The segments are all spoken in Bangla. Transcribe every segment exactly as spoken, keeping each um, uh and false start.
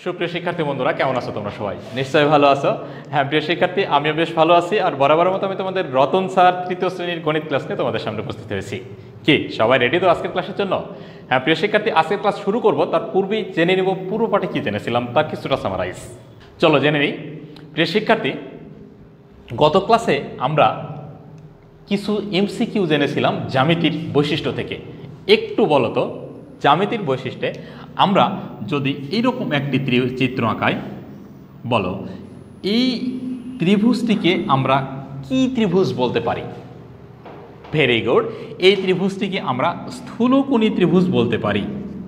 সুপ্রিয় শিক্ষার্থী বন্ধুরা, কেমন আছো তোমরা? সবাই নিশ্চয়ই ভালো আছো। হ্যাঁ প্রিয় শিক্ষার্থী, আমিও বেশ ভালো আছি। আর বরাবরের মতো আমি তোমাদের রতন স্যার তৃতীয় শ্রেণীর গণিত ক্লাস নিয়ে তোমাদের সামনে উপস্থিত হয়েছি। কি সবাই রেডি তো আজকের ক্লাসের জন্য? হ্যাঁ প্রিয় শিক্ষার্থী, আজকের ক্লাস শুরু করব, তার পূর্বেই জেনে নিব পুরো পাঠে কী জেনেছিলাম তার কিছুটা সামারাইজ। চলো জেনে নিই। প্রিয় শিক্ষার্থী, গত ক্লাসে আমরা কিছু এমসিকিউ জেনেছিলাম জ্যামিতির বৈশিষ্ট্য থেকে। একটু বলো তো, জ্যামিতির বৈশিষ্ট্যে আমরা যদি এইরকম একটি চিত্র আঁকাই, বলো এই ত্রিভুজটিকে আমরা কি ত্রিভুজ বলতে পারি? ভেরি গুড, এই ত্রিভুজটিকে আমরা স্থূলকোণী ত্রিভুজ বলতে পারি।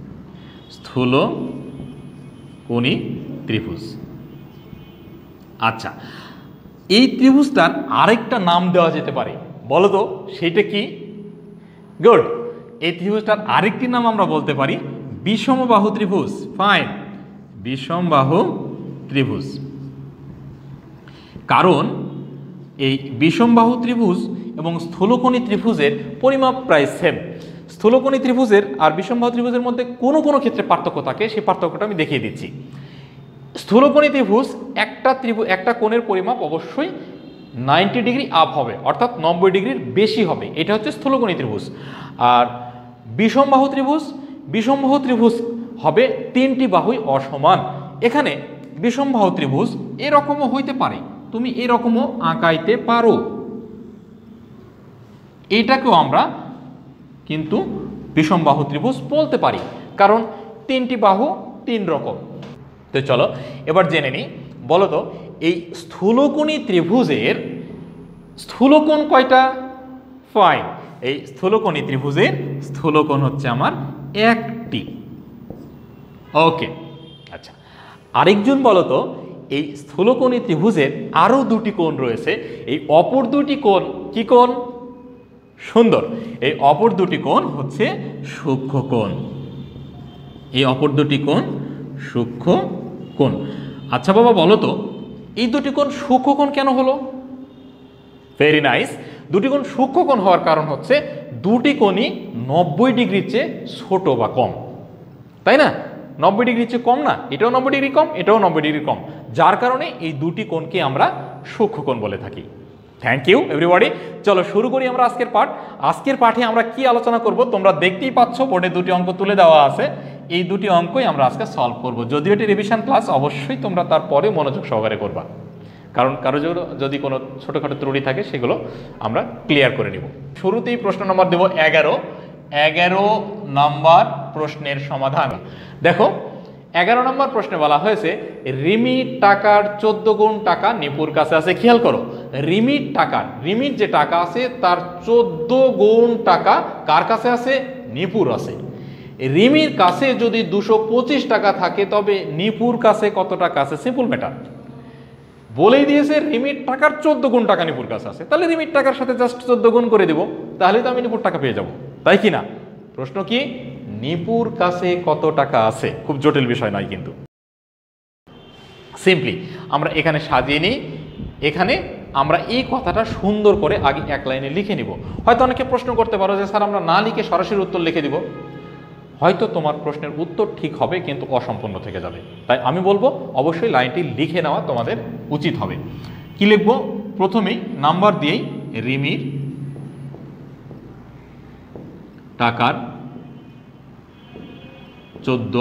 স্থূলকোণী ত্রিভুজ। আচ্ছা, এই ত্রিভুজটার আরেকটা নাম দেওয়া যেতে পারে, বলো তো সেটা কি? গুড, এই ত্রিভুজটার আরেকটি নাম আমরা বলতে পারি বিষমবাহু ত্রিভুজ। ফাইন, বিষমবাহু ত্রিভুজ। কারণ এই বিষমবাহু ত্রিভুজ এবং স্থূলকোণী ত্রিভুজের পরিমাপ প্রায় সেম। স্থূলকোণী ত্রিভুজের আর বিষমবাহু ত্রিভুজের মধ্যে কোনো কোনো ক্ষেত্রে পার্থক্য থাকে, সেই পার্থক্যটা আমি দেখিয়ে দিচ্ছি। স্থূলকোণী ত্রিভুজ একটা ত্রিভুজ একটা কোণের পরিমাপ অবশ্যই নাইনটি ডিগ্রি আপ হবে, অর্থাৎ নব্বই ডিগ্রির বেশি হবে। এটা হচ্ছে স্থূলকোণী ত্রিভুজ। আর বিষমবাহু ত্রিভুজ, বিষমবাহু ত্রিভুজ হবে তিনটি বাহুই অসমান। এখানে বিষমবাহু ত্রিভুজ এরকমও হইতে পারে, তুমি এরকমও আঁকাইতে পারো। এইটাকেও আমরা কিন্তু বিষমবাহু ত্রিভুজ বলতে পারি, কারণ তিনটি বাহু তিন রকম। তো চলো এবার জেনে নিই। বলো তো এই স্থূলকোণী ত্রিভুজের স্থূলকোণ কয়টা? ফাইন, এই স্থূলকোণী ত্রিভুজের স্থূলকোণ হচ্ছে আমার একটি। ওকে, আচ্ছা আরেকজন বলো তো এই স্থূলকোণী ত্রিভুজের আরও দুটি কোণ রয়েছে। এই অপর দুটি কোণ কি কোণ? সুন্দর, এই অপর দুটি কোণ হচ্ছে সূক্ষ্ম কোণ। এই অপর দুটি কোণ সূক্ষ্ম কোণ। আচ্ছা বাবা বলো তো এই দুটি কোণ সূক্ষ্ম কোণ কেন হলো? Very nice. দুটি কোণ সূক্ষ্ম কোণ হওয়ার কারণ হচ্ছে দুটি কোণই নব্বই ডিগ্রির চেয়ে ছোট বা কম, তাই না? নব্বই ডিগ্রির চেয়ে কম না, এটাও নব্বই ডিগ্রি কম, এটাও নব্বই ডিগ্রি কম, যার কারণে এই দুটি কোণকে আমরা সূক্ষ্ম কোণ বলে থাকি। Thank you everybody. চলো শুরু করি আমরা আজকের পাঠ। আজকের পাঠে আমরা কি আলোচনা করব তোমরা দেখতেই পাচ্ছ, বোর্ডে দুটি অঙ্ক তুলে দেওয়া আছে। এই দুটি অঙ্কই আমরা আজকে সলভ করব। যদিও এটি রিভিশন ক্লাস, অবশ্যই তোমরা তারপরে মনোযোগ সহকারে করবা, কারণ কারো যদি কোনো ছোটোখাটো ত্রুটি থাকে সেগুলো আমরা ক্লিয়ার করে নিব। শুরুতেই প্রশ্ন নম্বর দেব এগারো। এগারো নম্বর প্রশ্নের সমাধান দেখো। এগারো নম্বর প্রশ্নে বলা হয়েছে রিমির টাকার চোদ্দ গুণ টাকা নিপুর কাছে আছে। খেয়াল করো, রিমির টাকার রিমির যে টাকা আছে তার চোদ্দ গুণ টাকা কার কাছে আছে? নিপুর আছে। রিমির কাছে যদি দুশো পঁচিশ টাকা থাকে তবে নিপুর কাছে কত টাকা আছে? সিম্পল ম্যাটার, বলেই দিয়েছে রিমির টাকার চোদ্দ গুণ টাকা নিপুর কাছে আছে, তাহলে রিমির টাকার সাথে জাস্ট চোদ্দ গুণ করে দিব, তাহলে তো আমি নিপুর টাকা পেয়ে যাব, তাই কি না? প্রশ্ন কি নিপুর কাছে কত টাকা আছে? খুব জটিল বিষয় নয় কিন্তু। সিম্পলি আমরা এখানে সাজিয়ে নিই। এখানে আমরা এই কথাটা সুন্দর করে আগে এক লাইনে লিখে নিব। হয়তো অনেকে প্রশ্ন করতে পারো যে স্যার আমরা না লিখে সরাসরি উত্তর লিখে দিব। হয়তো তোমার প্রশ্নের উত্তর ঠিক হবে কিন্তু অসম্পূর্ণ থেকে যাবে, তাই আমি বলবো অবশ্যই লাইনটি লিখে নেওয়া তোমাদের উচিত হবে। কি লিখবো? প্রথমেই নাম্বার দিয়েই রিমির টাকার চোদ্দ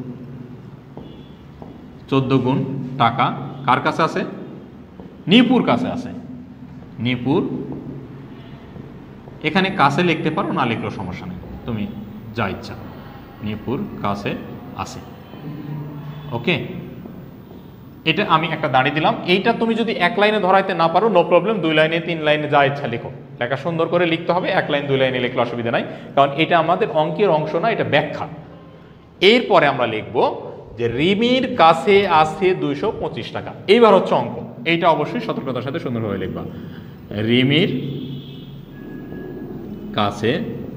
চোদ্দ গুণ টাকা কার কাছে আছে? নিপুর কাছে আছে। নিপুর, এখানে কাছে লিখতে পারো, না লিখলেও সমস্যা নেই, তুমি যা ইচ্ছা। নিপুর কাছে আছে। ওকে, এটা আমি একটা দাঁড়িয়ে দিলাম। এইটা তুমি যদি এক লাইনে ধরাইতে না পারো নো প্রবলেম, দুই লাইনে তিন লাইনে যা ইচ্ছা লিখো। লেখা সুন্দর করে লিখতে হবে, এক লাইন দুই লাইনে লিখলে অসুবিধা নাই, কারণ এটা আমাদের অঙ্কের অংশ না, এটা ব্যাখ্যা। এরপরে আমরা লিখব যে রিমির কাছে আছে দুইশো পঁচিশ টাকা। এইবার হচ্ছে অঙ্ক, এইটা অবশ্যই সতর্কতার সাথে সুন্দরভাবে লিখবা। রিমির কাছে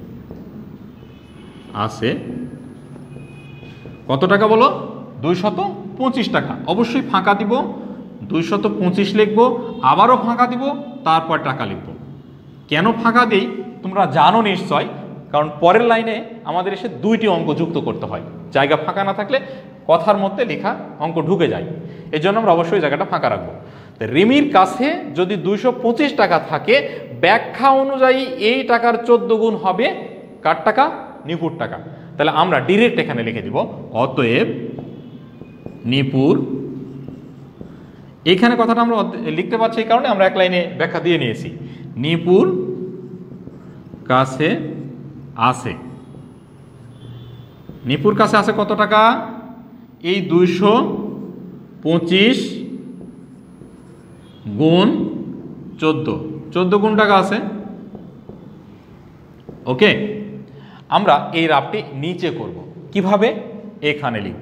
আছে কত টাকা বলো? দুইশত পঁচিশ টাকা। অবশ্যই ফাঁকা দিব, দুইশত পঁচিশ লিখবো, আবারও ফাঁকা দিব, তারপর টাকা লিখব। কেন ফাঁকা দিই তোমরা জানো নিশ্চয়, কারণ পরের লাইনে আমাদের এসে দুইটি অঙ্ক যুক্ত করতে হয়। জায়গা ফাঁকা না থাকলে কথার মধ্যে লেখা অঙ্ক ঢুকে যায়, এই জন্য আমরা অবশ্যই জায়গাটা ফাঁকা রাখবো। রিমির কাছে যদি দুইশো পঁচিশ টাকা থাকে, ব্যাখ্যা অনুযায়ী এই টাকার চোদ্দ গুণ হবে কার টাকা? নিপুর টাকা। তাহলে আমরা ডিরেক্ট এখানে লিখে দিব অতএব নিপুর, এইখানে কথাটা আমরা লিখতে পারছি এই কারণে আমরা এক লাইনে ব্যাখ্যা দিয়ে নিয়েছি। নিপুর কাছে আছে, নিপুর কাছে আছে কত টাকা? এই দুইশো পঁচিশ গুণ চোদ্দ, চোদ্দ গুণ টাকা আছে। ওকে, আমরা এই রাফটি নিচে করব কিভাবে? এখানে লিখব,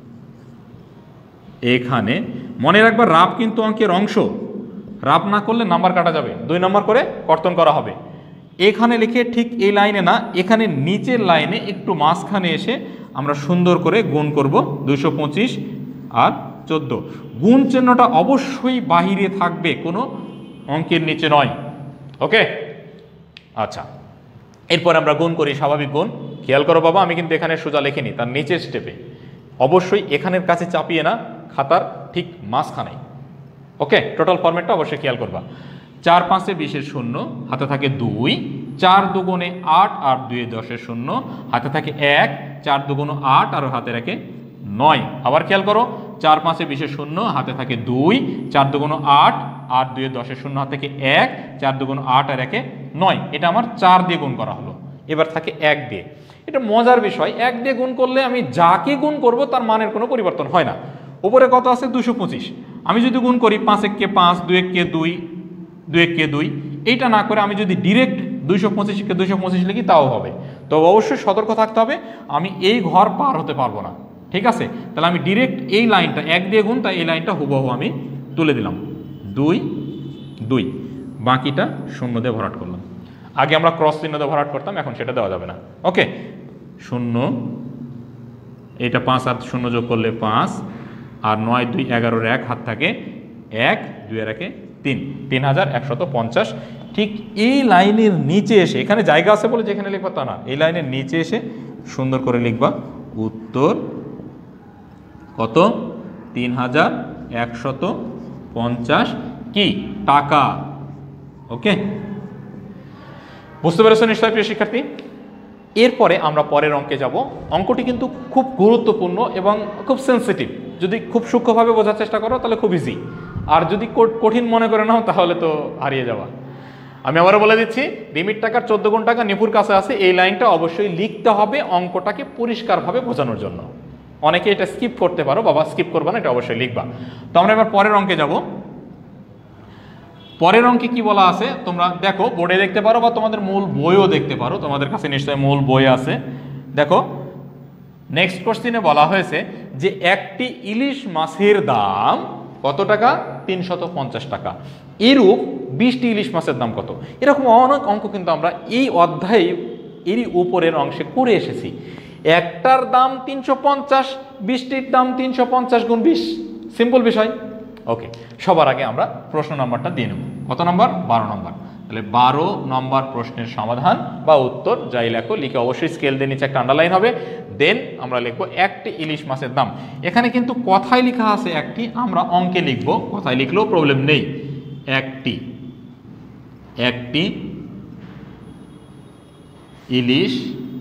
এখানে মনে রাখবা রাফ কিন্তু অঙ্কের অংশ, রাফ না করলে নাম্বার কাটা যাবে, দুই নম্বর করে কর্তন করা হবে। এখানে লিখে ঠিক এই লাইনে না, এখানে নিচের লাইনে একটু মাঝখানে এসে আমরা সুন্দর করে গুণ করব দুইশো পঁচিশ আর চোদ্দো। গুণ চিহ্নটা অবশ্যই বাহিরে থাকবে, কোনো অঙ্কের নিচে নয়। ওকে, আচ্ছা, এরপর আমরা গুণ করি স্বাভাবিক গুণ। খেয়াল করো বাবা, আমি কিন্তু এখানে সোজা লিখিনি, তার নিচের স্টেপে অবশ্যই এখানের কাছে চাপিয়ে না, খাতার ঠিক মাঝখানে। ওকে, টোটাল ফরম্যাটটা অবশ্যই খেয়াল করবা। চার পাঁচে বিশের শূন্য, হাতে থাকে দুই, চার দুগুণে আট, আট দুয়ে দশের শূন্য, হাতে থাকে এক, চার দুগুণ আট আর হাতে রাখে নয়। আবার খেয়াল করো, চার পাঁচে বিশের শূন্য, হাতে থাকে দুই, চার দুগুণ আট, আট দুয়ে দশের শূন্য, হাতে থাকে এক, চার দুগুণ আট আর একে নয়। এটা আমার চার দিয়ে গুণ করা হলো, এবার থাকে এক দিয়ে। এটা মজার বিষয়, এক দিয়ে গুণ করলে আমি যাকে গুণ করব তার মানের কোনো পরিবর্তন হয় না। উপরে কত আছে? দুশো পঁচিশ। আমি যদি গুণ করি পাঁচ এককে পাঁচ, দুই এককে দুই, দুই এককে দুই, এইটা না করে আমি যদি ডিরেক্ট দুইশো পঁচিশকে দুইশো পঁচিশ লিখি তাও হবে। তো অবশ্যই সতর্ক থাকতে হবে, আমি এই ঘর পার হতে পারবো না, ঠিক আছে? তাহলে আমি ডিরেক্ট এই লাইনটা এক দিয়ে গুণ, তাই এই লাইনটা হুবহু আমি তুলে দিলাম, দুই দুই, বাকিটা শূন্য দিয়ে ভরাট করলাম। আগে আমরা ক্রস চিহ্ন দিয়ে ভরাট করতাম, এখন সেটা দেওয়া যাবে না। ওকে, শূন্য, এটা পাঁচ আর শূন্য যোগ করলে পাঁচ, আর নয় দুই এগারোর এক, হাত থাকে এক, দুই আর একে তিন, তিন হাজার একশত পঞ্চাশ। ঠিক এই লাইনের নিচে এসে, এখানে জায়গা আছে বলে যেখানে লিখবা তা না, এই লাইনের নিচে এসে সুন্দর করে লিখবা উত্তর কত? তিন হাজার একশত পঞ্চাশ কি টাকা। ওকে, বুঝতে পেরেছো নিশ্চয় প্রিয় শিক্ষার্থী? এরপরে আমরা পরের অঙ্কে যাব। অঙ্কটি কিন্তু খুব গুরুত্বপূর্ণ এবং খুব সেন্সিটিভ। যদি খুব সূক্ষ্মভাবে বোঝার চেষ্টা করো তাহলে খুব ইজি, আর যদি কঠিন মনে করে নাও তাহলে তো হারিয়ে যাওয়া। আমি আবারও বলে দিচ্ছি, রিমিট টাকার চোদ্দ গুণ টাকা নিপুর কাছে আছে, এই লাইনটা অবশ্যই লিখতে হবে অঙ্কটাকে পরিষ্কারভাবে বোঝানোর জন্য। অনেকে এটা স্কিপ করতে পারো, বাবা স্কিপ করবা না, এটা অবশ্যই লিখবা। তো আমরা এবার পরের অঙ্কে যাব। পরের অঙ্কে কি বলা আছে তোমরা দেখো, বোর্ডে দেখতে পারো বা তোমাদের মূল বইও দেখতে পারো, তোমাদের কাছে নিশ্চয়ই মূল বই আছে। দেখো, নেক্সট কোশ্চেনে বলা হয়েছে যে একটি ইলিশ মাছের দাম কত টাকা? তিনশত পঞ্চাশ টাকা। এরূপ বিশটি ইলিশ মাছের দাম কত? এরকম অনেক অঙ্ক কিন্তু আমরা এই অধ্যায়ে এরই উপরের অংশে করে এসেছি। একটার দাম তিনশো পঞ্চাশ, বিশটির দাম তিনশো পঞ্চাশ গুণ বিশ, সিম্পল বিষয়। ওকে, সবার আগে আমরা প্রশ্ন নম্বরটা দিয়ে নেব। কত নম্বর? বারো নম্বর। তাহলে বারো নম্বর প্রশ্নের সমাধান বা উত্তর যাই লেখো, লিখে অবশ্যই স্কেল দিয়ে নিচে একটা আন্ডারলাইন হবে। দেন আমরা লিখবো একটি ইলিশ মাছের দাম। এখানে কিন্তু কথায় লেখা আছে একটি, আমরা অঙ্কে লিখবো, কথায় লিখলেও প্রবলেম নেই। একটি একটি ইলিশ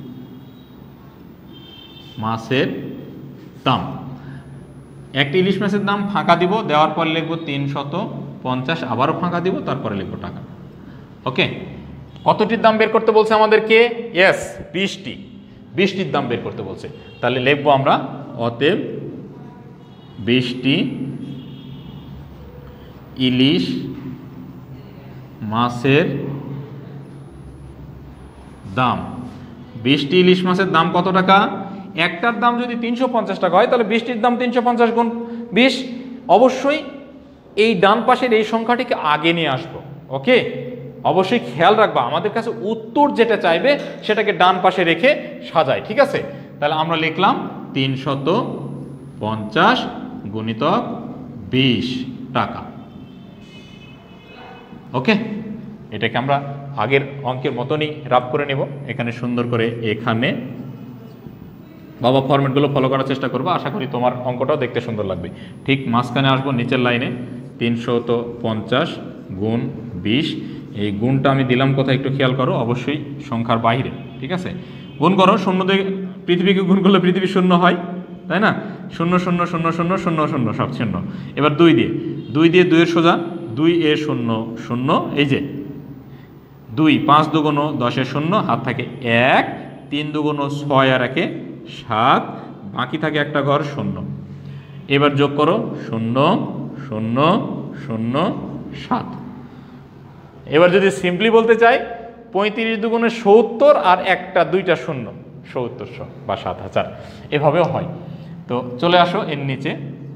মাছের দাম, একটি ইলিশ মাছের দাম ফাঁকা দিব, দেওয়ার পর লিখবো তিনশত পঞ্চাশ, আবারও ফাঁকা দিব, তারপরে লিখবো টাকা। ওকে, কতটির দাম বের করতে বলছে আমাদেরকে? ইয়েস, বিশটি, বিশটির দাম বের করতে বলছে। তাহলে লিখবো আমরা অতএব বিশটি ইলিশ মাছের দাম। বিশটি ইলিশ মাছের দাম কত টাকা? একটার দাম যদি তিনশো পঞ্চাশ টাকা হয় তাহলে বিশটির দাম তিনশো পঞ্চাশ গুণ বিশ। অবশ্যই এই ডান পাশের এই সংখ্যাটিকে আগে নিয়ে আসবো। ওকে, অবশ্যই খেয়াল রাখবা, আমাদের কাছে উত্তর যেটা চাইবে সেটাকে ডান পাশে রেখে সাজাই, ঠিক আছে? তাহলে আমরা লিখলাম তিনশত পঞ্চাশ গুণিতক বিশ টাকা। ওকে, এটাকে আমরা আগের অঙ্কের মতনই রাফ করে নেব। এখানে সুন্দর করে এখানে বাবা ফরম্যাটগুলো ফলো করার চেষ্টা করবো, আশা করি তোমার অঙ্কটাও দেখতে সুন্দর লাগবে। ঠিক মাঝখানে আসবো নিচের লাইনে, তিনশত পঞ্চাশ গুণ বিশ, এই গুণটা আমি দিলাম কোথায় একটু খেয়াল করো, অবশ্যই সংখ্যার বাইরে, ঠিক আছে। গুণ করো, শূন্য দিয়ে পৃথিবীকে গুণ করলে পৃথিবী শূন্য হয়, তাই না? শূন্য শূন্য শূন্য শূন্য শূন্য শূন্য সব শূন্য। এবার দুই দিয়ে, দুই দিয়ে দুইয়ের সোজা, দুই এ শূন্য শূন্য, এই যে দুই, পাঁচ দুগুণ দশের শূন্য, হাত থাকে এক, তিন দুগুণ ছয় আর একে সাত, বাকি থাকে একটা ঘর শূন্য। এবার যোগ করো, শূন্য শূন্য শূন্য সাত। এবার যদি সিম্পলি বলতে চাই, পঁয়ত্রিশ দুগুণে সত্তর আর একটা দুইটা শূন্য, সত্তরশো বা সাত হাজার, এভাবেও হয়। তো চলে আসো এর নিচে,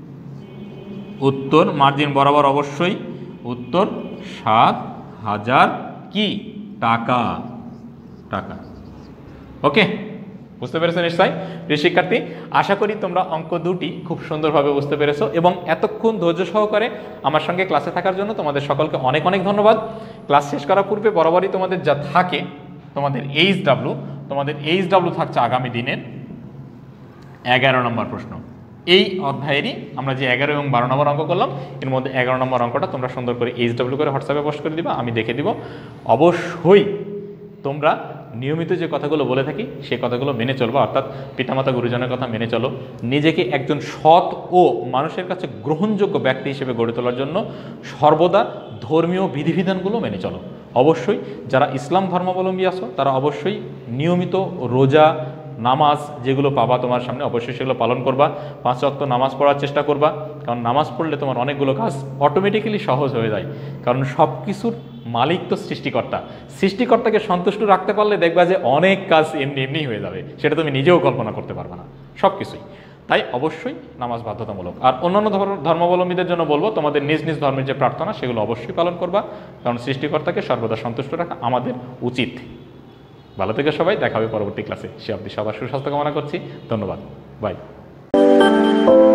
উত্তর মার্জিন বরাবর অবশ্যই, উত্তর সাত হাজার কি টাকা, টাকা। ওকে, বুঝতে পেরেছো নিশ্চয় প্রিয় শিক্ষার্থী? আশা করি তোমরা অঙ্ক দুটি খুব সুন্দরভাবে বুঝতে পেরেছো এবং এতক্ষণ ধৈর্য সহকারে আমার সঙ্গে ক্লাসে থাকার জন্য তোমাদের সকলকে অনেক অনেক ধন্যবাদ। ক্লাস শেষ করার পূর্বে বরাবরই তোমাদের যা থাকে, তোমাদের এইচ ডাব্লিউ, তোমাদের এইচ ডাব্লিউ থাকছে আগামী দিনের এগারো নম্বর প্রশ্ন। এই অধ্যায়েরই আমরা যে এগারো এবং বারো নম্বর অঙ্ক করলাম, এর মধ্যে এগারো নম্বর অঙ্কটা তোমরা সুন্দর করে এইচ ডাব্লিউ করে হোয়াটসঅ্যাপে পোস্ট করে দিবা, আমি দেখে দিব। অবশ্যই তোমরা নিয়মিত যে কথাগুলো বলে থাকি সেই কথাগুলো মেনে চলবো, অর্থাৎ পিতামাতা গুরুজনের কথা মেনে চলো। নিজেকে একজন সৎ ও মানুষের কাছে গ্রহণযোগ্য ব্যক্তি হিসেবে গড়ে তোলার জন্য সর্বদা ধর্মীয় বিধিবিধানগুলো মেনে চলো। অবশ্যই যারা ইসলাম ধর্মাবলম্বী আছো তারা অবশ্যই নিয়মিত রোজা, নামাজ যেগুলো পাবা তোমার সামনে, অবশ্যই সেগুলো পালন করবা। পাঁচ ওয়াক্ত নামাজ পড়ার চেষ্টা করবা, কারণ নামাজ পড়লে তোমার অনেকগুলো কাজ অটোমেটিক্যালি সহজ হয়ে যায়। কারণ সব কিছুর মালিক তো সৃষ্টিকর্তা, সৃষ্টিকর্তাকে সন্তুষ্ট রাখতে পারলে দেখবা যে অনেক কাজ এমনি এমনি হয়ে যাবে, সেটা তুমি নিজেও কল্পনা করতে পারবে না, সব কিছুই। তাই অবশ্যই নামাজ বাধ্যতামূলক। আর অন্যান্য ধর্মাবলম্বীদের জন্য বলবো, তোমাদের নিজ নিজ ধর্মের যে প্রার্থনা সেগুলো অবশ্যই পালন করবা, কারণ সৃষ্টিকর্তাকে সর্বদা সন্তুষ্ট রাখা আমাদের উচিত। ভালো থেকে সবাই, দেখা হবে পরবর্তী ক্লাসে। সে অবধি সবার সুস্বাস্থ্য কামনা করছি। ধন্যবাদ, বাই।